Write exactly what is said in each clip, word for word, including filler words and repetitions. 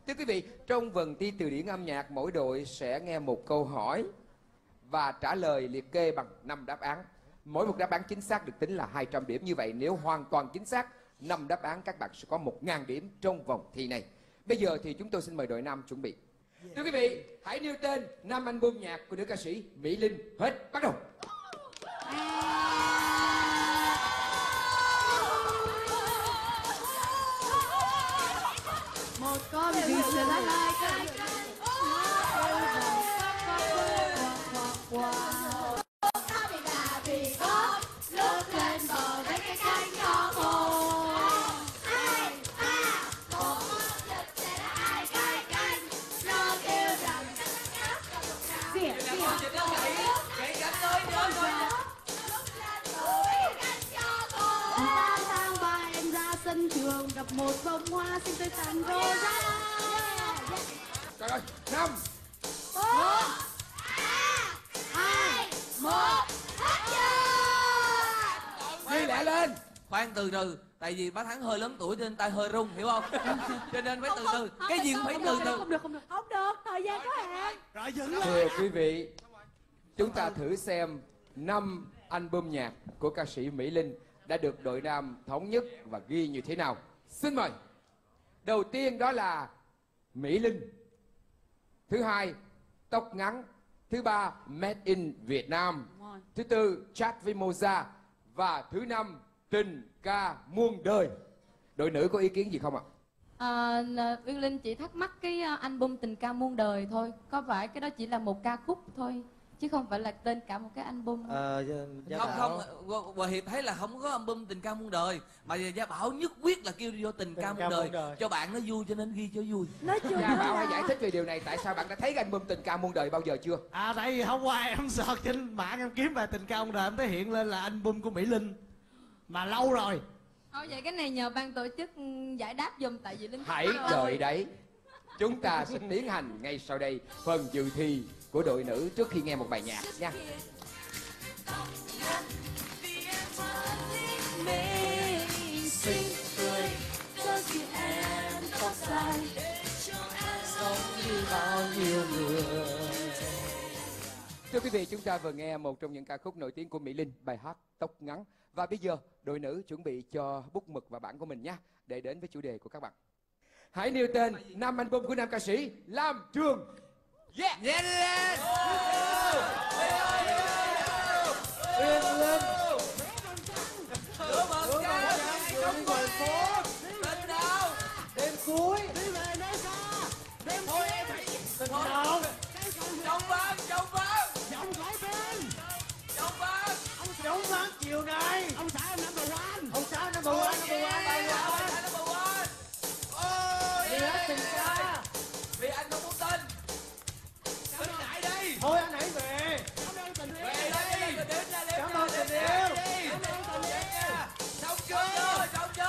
Thưa quý vị, trong phần thi từ điển âm nhạc, mỗi đội sẽ nghe một câu hỏi và trả lời liệt kê bằng năm đáp án. Mỗi một đáp án chính xác được tính là hai trăm điểm. Như vậy nếu hoàn toàn chính xác năm đáp án, các bạn sẽ có một nghìn điểm trong vòng thi này. Bây giờ thì chúng tôi xin mời đội nam chuẩn bị. Thưa quý vị, hãy nêu tên năm album nhạc của nữ ca sĩ Mỹ Linh. Hết, bắt đầu. Một con vịt sẽ là hai cái cánh. Nó bị đà vì có lúc lên bờ với cái cánh nhỏ khô. Hai, ba, một con vịt sẽ là hai cái cánh. Nó kêu rằng Dìa, dìa, Gãy cánh tới nhớ thôi. Ta sang ba em ra sân trường, gặp một bông hoa xinh tươi tặng cô ra. Trời ơi, năm, bốn, ba, hai, một, hết giờ. đi lẹ lên. Khoan, từ từ, tại vì bá Thắng hơi lớn tuổi nên tay hơi run, hiểu không? Cho nên phải từ từ, cái gì cũng phải từ từ. Không được, không được, không được, thời gian có hạn. Rồi dừng lên. Thưa quý vị, chúng ta thử xem năm album nhạc của ca sĩ Mỹ Linh đã được đội nam thống nhất và ghi như thế nào. Xin mời. Đầu tiên đó là Mỹ Linh. Thứ hai, tóc ngắn. Thứ ba, Made in Việt Nam. Thứ tư, Chat với Moza. Và thứ năm, Tình ca muôn đời. Đội nữ có ý kiến gì không ạ? À, Uyên Linh chỉ thắc mắc cái album Tình ca muôn đời thôi. Có phải cái đó chỉ là một ca khúc thôi, chứ không phải là tên cả một cái album? Ờ, Gia Không, Bảo. không, Hòa Hiệp thấy là không có album Tình ca muôn đời. Mà Gia Bảo nhất quyết là kêu vô Tình ca muôn đời. đời. Cho bạn nó vui cho nên ghi cho vui. Nói chung Gia Bảo hãy giải thích về điều này. Tại sao bạn đã thấy cái album Tình ca muôn đời bao giờ chưa? À, tại vì hôm qua em search trên mạng, em kiếm bài Tình ca muôn đời, em thấy hiện lên là album của Mỹ Linh. Mà lâu rồi. Thôi vậy cái này nhờ ban tổ chức giải đáp giùm, tại vì Linh Hãy đợi đấy. Chúng ta sẽ tiến hành ngay sau đây phần dự thi của đội nữ trước khi nghe một bài nhạc nha. Thưa quý vị, chúng ta vừa nghe một trong những ca khúc nổi tiếng của Mỹ Linh, bài hát Tóc Ngắn. Và bây giờ, đội nữ chuẩn bị cho bút mực và bảng của mình nhé, để đến với chủ đề của các bạn. Hãy nêu tên năm album của nam ca sĩ Lam Trường. Yeah! Nhanh lên! Uyên Linh. Lửa một ca, trong quần phố. Tình đâu? Đêm cuối. Đi về nơi xa. Đêm Thôi em hãy... tình Thôi. đầu. Trong vang, trong vang. Giọng cổ tên. Trong vang. Ông Dũng Văn chiều nay. Ông xã em number one. Ông xã number one, number one, number one. Number one. Oh Đi hết tình ca. Vì anh không muốn tin. Tin lại đi. Thôi anh hãy về. Cảm ơn tình yêu. Về đây. Đến ra đêm. Cảm ơn tình yêu. Cảm ơn tình yêu. Xong chưa? Xong chưa?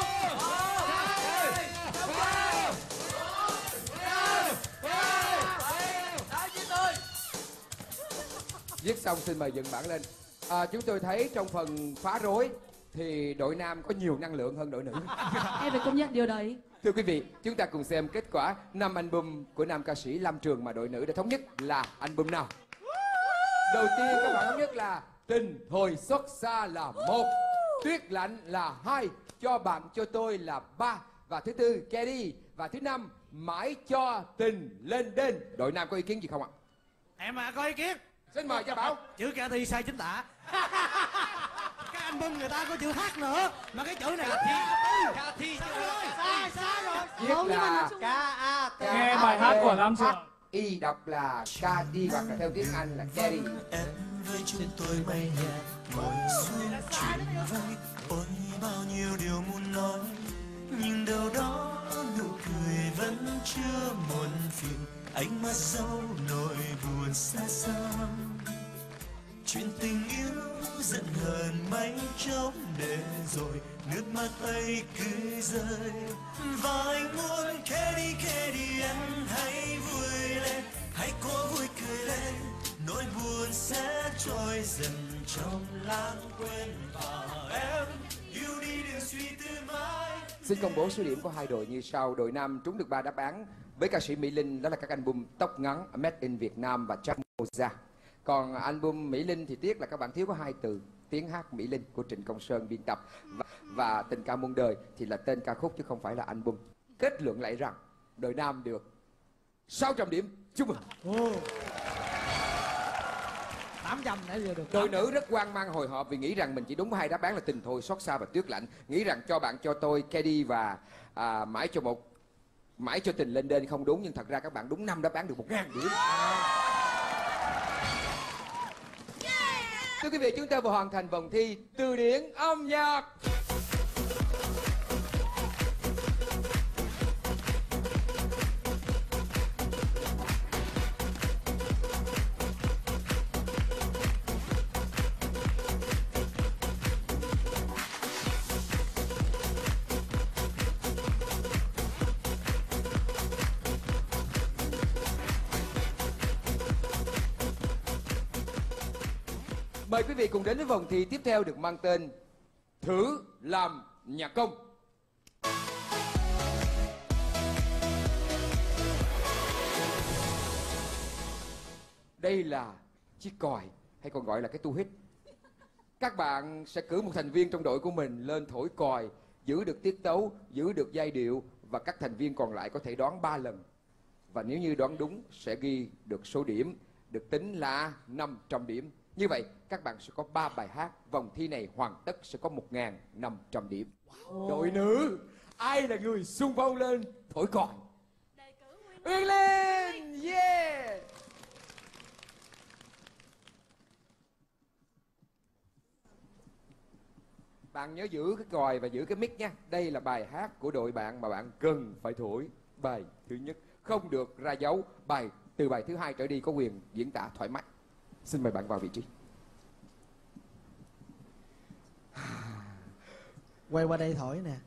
Viết xong xin mời dựng bảng lên. À, chúng tôi thấy trong phần phá rối thì đội nam có nhiều năng lượng hơn đội nữ. Em phải công nhận điều đấy. Thưa quý vị, chúng ta cùng xem kết quả năm album của nam ca sĩ Lam Trường mà đội nữ đã thống nhất là album nào. Đầu tiên các bạn thống nhất là Tình Hồi Xuất Xa là một, Tuyết Lạnh là hai, Cho Bạn Cho Tôi là ba, và thứ tư Kelly, và thứ năm Mãi Cho Tình Lên Đên. Đội nam có ý kiến gì không ạ? Em à, có ý kiến. Xin mời Gia Bảo. Chữ ca thi sai chính tả. Cái album người ta có chữ hát nữa, mà cái chữ này là thi. Ca thi sai, sai rồi. Viết là K A T. Nghe bài hát của Lam Trường. Y đọc là Kadi hoặc là theo tiếng Anh là Kelly. Em với chúng tôi bay nhẹ ngồi xuống chuyện vơi, ôi bao nhiêu điều muốn nói, nhưng đâu đó nụ cười vẫn chưa muộn phiền, ánh mắt dấu nỗi buồn xa xăm. Chuyện tình yêu giận hờn mấy chốc để rồi nước mắt ấy cứ rơi, và anh muốn kể đi kể đi em hãy vui lên, hãy cố vui cười lên, nỗi buồn sẽ trôi dần trong lãng quên, và em yêu đi đừng suy tư mãi, Xin công bố số điểm của hai đội như sau. Đội nam trúng được ba đáp án với ca sĩ Mỹ Linh, đó là các album Tóc Ngắn, Made in Việt Nam và Jack Moza. Còn album Mỹ Linh thì tiếc là các bạn thiếu có hai từ, Tiếng hát Mỹ Linh của Trịnh Công Sơn biên tập, và, và Tình ca muôn đời thì là tên ca khúc chứ không phải là album. Kết luận lại rằng đội nam được sáu trăm điểm. Chúc mừng. tám trăm nãy giờ được. Đội nữ rất hoang mang hồi hộp vì nghĩ rằng mình chỉ đúng hai đáp án là Tình thôi, Xót xa và Tuyết lạnh. Nghĩ rằng cho bạn cho tôi, Kedi và à, mãi cho một mãi cho tình lên đên không đúng, nhưng thật ra các bạn đúng năm đáp án được một ngàn điểm. Thưa quý vị, chúng ta vừa hoàn thành vòng thi từ điển âm nhạc. Mời quý vị cùng đến với vòng thi tiếp theo được mang tên Thử làm nhạc công. Đây là chiếc còi hay còn gọi là cái tu hít. Các bạn sẽ cử một thành viên trong đội của mình lên thổi còi, giữ được tiết tấu, giữ được giai điệu, và các thành viên còn lại có thể đoán ba lần. Và nếu như đoán đúng sẽ ghi được số điểm, được tính là năm trăm điểm. Như vậy, các bạn sẽ có ba bài hát. Vòng thi này hoàn tất sẽ có một nghìn năm trăm điểm. Wow. Đội nữ, ai là người xung phong lên thổi còi? Uyên Linh, yeah! Bạn nhớ giữ cái còi và giữ cái mic nha. Đây là bài hát của đội bạn mà bạn cần phải thổi. Bài thứ nhất, không được ra dấu. Bài từ bài thứ hai trở đi có quyền diễn tả thoải mái. Xin mời bạn vào vị trí. Quay qua đây thổi nè.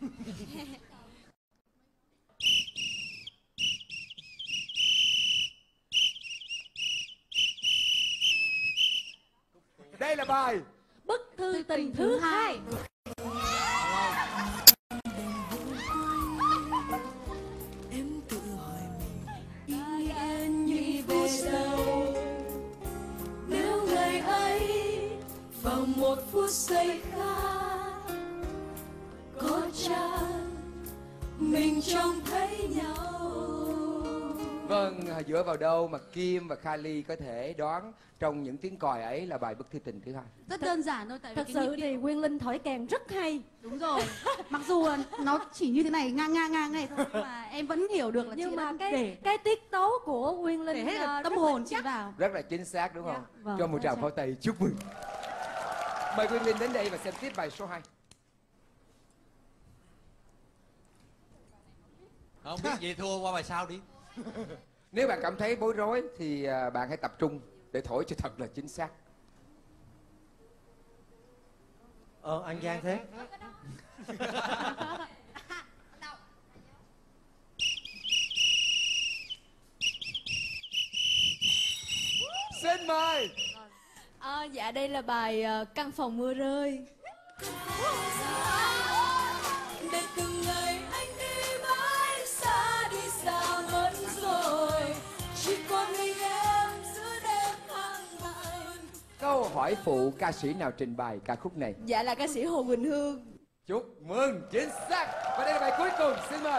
Đây là bài Bức thư tình thứ hai. Em tự hỏi mình Ai em nghĩ về sau, nếu ngày ấy vào một phút giây khác, có chăng mình trông thấy nhau. Vâng, dựa vào đâu mà Kim và Kylie có thể đoán trong những tiếng còi ấy là bài Bức thư tình thứ hai? Rất đơn giản thôi, tại vì Thật cái sự nhịp thì điệu- Quyên Linh thổi kèn rất hay. đúng rồi. Mặc dù là nó chỉ như thế này ngang ngang ngang này thôi, nhưng mà em vẫn hiểu được là chị Nhưng đã mà cái để cái tiết tấu của Quyên Linh để hết ờ, được tâm rất hồn là chị chắc. vào. Rất là chính xác đúng không? Dạ, vâng, Cho một rất tràng chắc. pháo tay chúc mừng. Mời Quyên Linh đến đây và xem tiếp bài số hai. Không biết gì thua qua bài sau đi. Nếu bạn cảm thấy bối rối thì à, bạn hãy tập trung để thổi cho thật là chính xác. Ờ, anh Giang thế. Xin mời. À, dạ đây là bài ờ, Căn phòng mưa rơi. Để từng ngày anh đi mãi xa đi xa mất rồi, chỉ còn mình em giữa đêm hoang vắng. Câu hỏi phụ, ca sĩ nào trình bày ca khúc này? Dạ là ca sĩ Hồ Quỳnh Hương. Chúc mừng, chính xác. Và đây là bài cuối cùng, xin mời.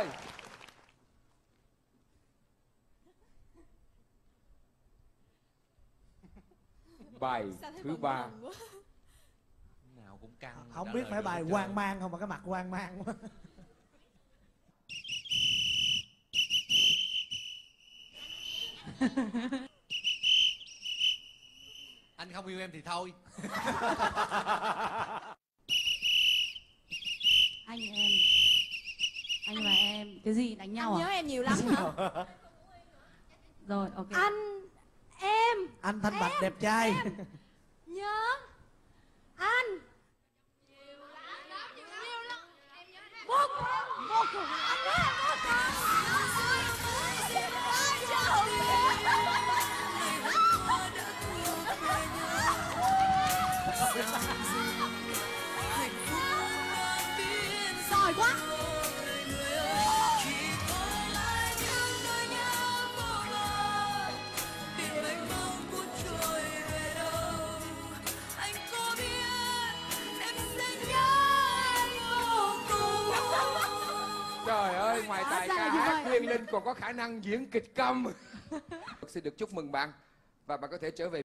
Bài thứ ba. Nào cũng căng. Không trả biết lời phải được bài hết hoang trơn. mang không mà cái mặt hoang mang quá. Anh không yêu em thì thôi. Anh em, anh và em cái gì đánh nhau Anh nhớ à? em nhiều lắm hả? Rồi, ok. Anh em Anh thanh bạch đẹp trai. nhớ anh một một anh nhớ anh một Giỏi quá. Ngoài Dạ, ca dạ, hát, dạ. Nguyên Linh còn có khả năng diễn kịch câm. Xin được chúc mừng bạn và bạn có thể trở về